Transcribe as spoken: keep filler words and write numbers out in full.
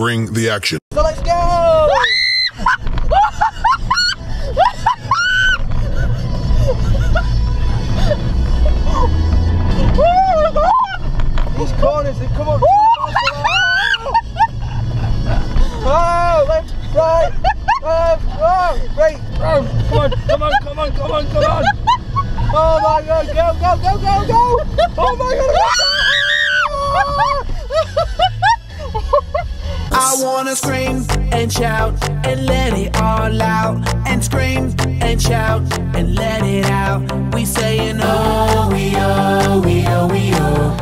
bring the action. So let's go! These corners, they come up too fast. Oh, left, right, left, oh, right, oh, come on, come on, come on, come on, come on. Oh my God, go, go, go, go, go. Oh my God. I wanna scream and shout and let it all out, and scream and shout and let it out. We saying oh, we oh, we oh, we oh.